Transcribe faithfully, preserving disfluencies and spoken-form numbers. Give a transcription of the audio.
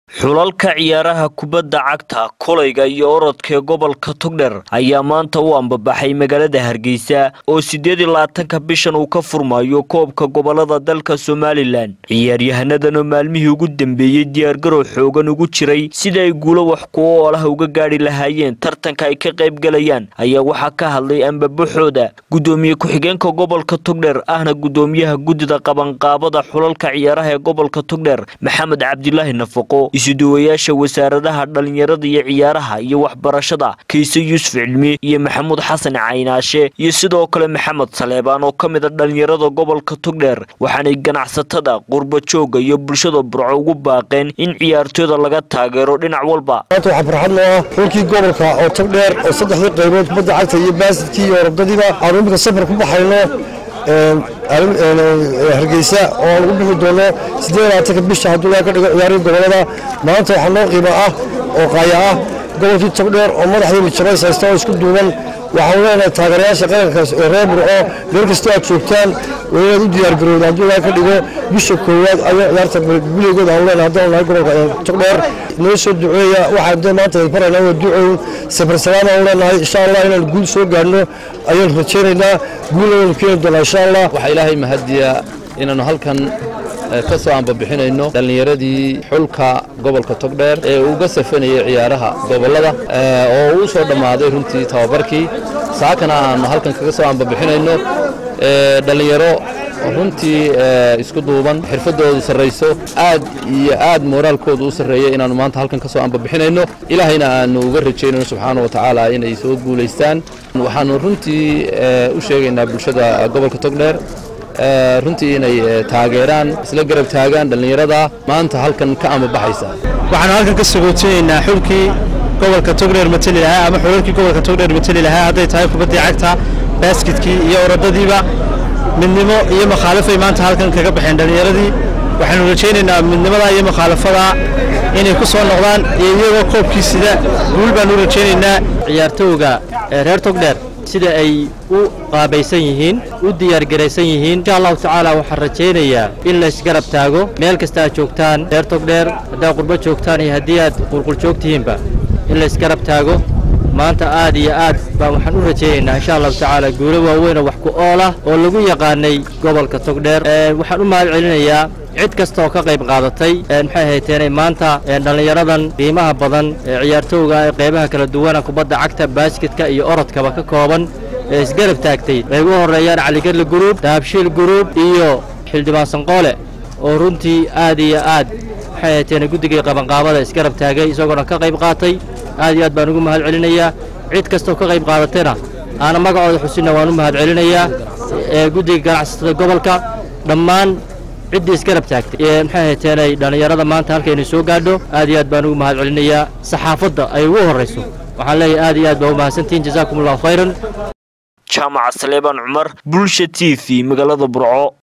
xulalka ciyaaraha kubadda cagta kolayga iyo orodka gobolka Togdheer ayaa maanta u ambabaxay magaalada Hargeysa oo sideed iyo labaatan bishan uu ka furmayo koobka gobolada dalka Somaliland. Ciyaaryahanadana maalmihii ugu dambeeyay diyaar garow xoogan ugu jiray sida ay guulo wax ku oolaha uga gaari lahaayeen tartanka ay ka qayb galayaan ayaa waxa ka hadlay ambabaxooda gudoomiye ku-xigeenka gobolka Togdheer ahna gudoomiyaha gudida qabanqaabada xulalka ciyaaraha ee gobolka Togdheer Maxamed Cabdilaahi Nafaqo isuduwayaasha wasaaradaha dhalinyarada iyo ciyaaraha iyo waxbarashada Kayse Yuusuf Cilmi iyo Maxamuud Xasan Caynaashe iyo sidoo kale Maxamed Saleebaan oo kamid ah dhalinyarada gobolka Togdheer waxaanay ganacsatada qurbo jooga iyo bulshada burco ugu baaqeen in ciyaartooyda laga taageero dhinac walba. waxa farxad leh xulkii gobolka oo Togdheer oo saddexdii qaybood kubadda cagta iyo baasketki iyo orodadiba aan safar ku baxayno Hargeysa oo lagu bixi doono sideed iyo labaatan bisha haduu ka dhigo ciyaaraha gobolada maanta waxa loo qiimo ah oo qaaya ah gobolka Togdheer oo madaxweyne Jarays haysto isku duuban waxa uu leeyahay taageerayaasha qaranka ee reer Burco meel kasta aad joogtaan way u diyaar garowdaan haduu ka dhigo bisha koowaad ayaa ciyaarta bilowgeeda aan leenahay hadda la gobolka Togdheer noo soo duceeya waxa maanta farayna duceeyo safar salaam aan leenahay insha Allah inaan guul soo gaarno ayaan rajaynaynaa guul oo keen doona insha Allah waxa Ilaahay mahadiya inaanu halkan ka soo ambabixinayno dhalinyaradii xulka gobolka Togdheer ee uga safanayay ciyaaraha gobolada oo uu soo dhamaaday runtii tababarkii saakana aan halkan kaga soo ambabixinayno dhalinyaro runtii isku duuban xirfadoodu sareyso aad iyo aad moraalkoodu u sareeyay inaanu maanta halkan ka soo ambabixinayno ilaahayna aanu uga rajeynayno subxaanahu wa ta'aala inay soo guuleystaan waxaanu runtii u sheegaynaa bulshada gobolka Togdheer runtii inay taageeraan isla garab taagaan dhalinyarada maanta halkan ka ambabaxaysa waxaan halkan ka sagooteynaa xulkii gobolka Togdheer matali lahaa ama xulalkii gobolka Togdheer matali lahaa haday tahay kubadda cagta baasketki iyo orodadiiba midnimo iyo makhalafay maanta halkan kaga baxeen dhalinyaradii waxaanu rajaynaynaa midnimada iyo makhalafada inay ku soo noqdaan iyagoo koobkii sida guul baan u rajaynaynaa ciyaartooyga reer Togdheer sida ay u qaabaysan yihiin u diyaar gareysan yihiin insha Allah ta'ala waxa rajaynayaa in la isgarab taago meel kasta aad joogtaan reer Togdheer hadaa qurbo joogtaan iyo hadii aad qurqul joogtihiinba in la isgarab taago maanta aad iyo aad baan waxaan u rajaynaynaa insha Allah ta'ala guulo waaweyn wax ku oola oo lagu yaqaanay gobolka Togdheer waxaan u mahad celinayaa cid kasta oo ka qayb qaadatay maxay hayteen maanta dhalinyaradan qiimaha badan ciyaartooyga ee qaybaha kala duwan kubadda cagta basketka iyo orodkaba ka kooban ee isgarab taagtay ay ugu horeeyaan Cali Garle Group Daabshiil Group iyo Xildhibaan Sanqoole oo runtii aad iyo aad maxay hayteen guddiga qabanqaabada isgarab taagay isagoo ka qayb qaatay aad iyo aad baan ugu mahad celinayaa cid kasta oo ka qayb qaadatayna aan magacooda xusina waan u mahad celinayaa ee guddiga ganacsatada gobolka dhammaan cidii isgarab taagtay ee maxay hayteen dhalinyarada maanta halkeen soo gaadho aad iyo aad baan ugu mahad celinayaa saxaafadda ay ugu horeyso waxaan leeyahay aad iyo aad baa u mahadsantiin jazaakumullahu khayran Jaamac Saleebaan Cumar Bulsha T V magaalada Burco.